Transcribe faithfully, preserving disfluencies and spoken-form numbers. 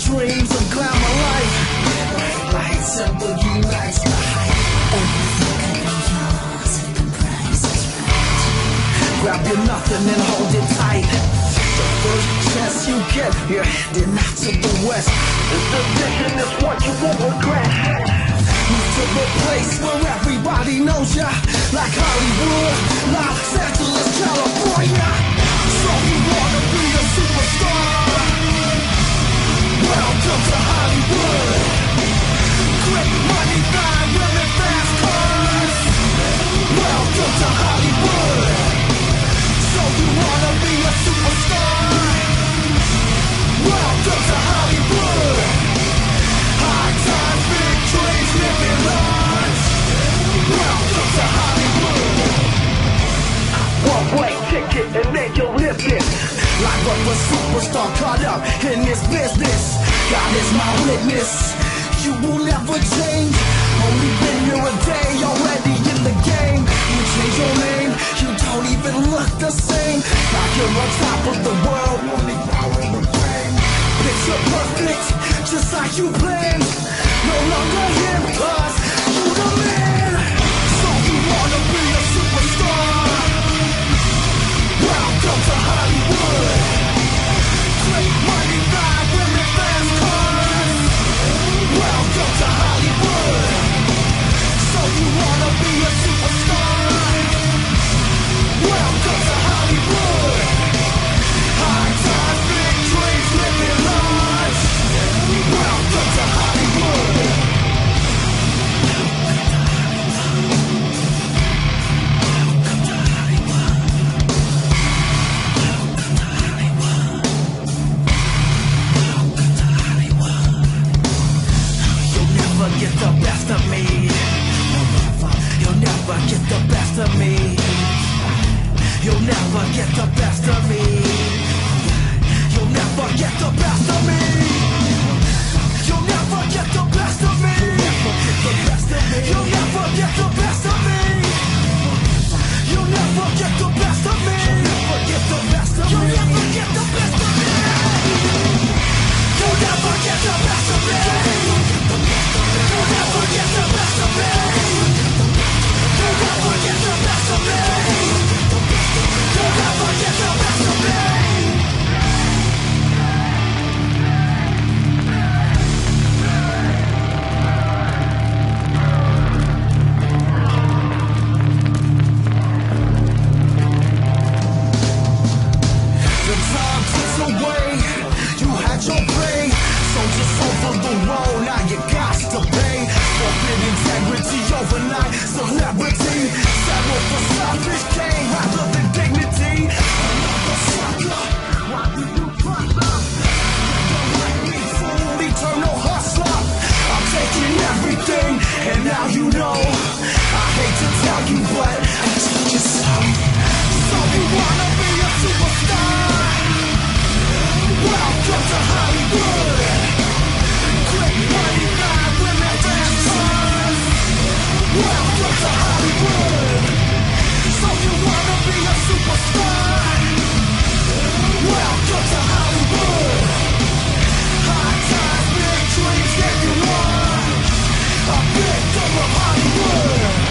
dreams of glamour life. Bright lights and boogie nights, the hype. Everything could be yours if the price is right. Grab your nothing and hold it tight. The first chance you get, you're heading out to the west. This decision is what you won't regret. Move to the place where everybody knows ya, like Hollywood, Los Angeles, California. So you wanna be a superstar? Welcome to Hollywood. Quick money, fine women, fast cars. Welcome to Hollywood. So you wanna be a superstar? Welcome to Hollywood. High times, big dreams, living large. Welcome to Hollywood. One-way ticket and then you live it. Life of a superstar caught up in this business. God is my witness. You will never change. Only been here a day, already in the game. You change your name, you don't even look the same. Now you're on top of the world, only power and fame. Picture perfect, just like you planned. No longer him, cause you the man. So you wanna be a superstar? Welcome to Hollywood. Great money, fine women, fast cars. Welcome to Hollywood. So you wanna be a superstar? Welcome to Hollywood. High times, big dreams, living large. Welcome to Hollywood. Get the best of me. You'll never get the best of me. You'll never get the best of me. You'll never get the best of me. You'll never get the best of me. You'll never get the best of me. You'll never get the best of me. You'll never get the best of me. You'll never get the best of me. You'll never get the best of me. You'll never get the best of me. You'll never get the best of me. You'll never get the best of me. The time ticks away. You had your prey. Soldiers over the road. Now you got to pay. Forfeit integrity overnight. Celebrity. Settle for selfish gain rather than dignity. Another sucker. Why do you fuck up? Don't like me, fool. Eternal hustler. I'm taking everything, and now you know. I hate to tell you, but I told you so. So you wanna be a superstar? Welcome to Hollywood. Great money, fine women, fast cars. Welcome to Hollywood. So you wanna be a superstar? Welcome to Hollywood. High times, big dreams, if you want. A victim of Hollywood.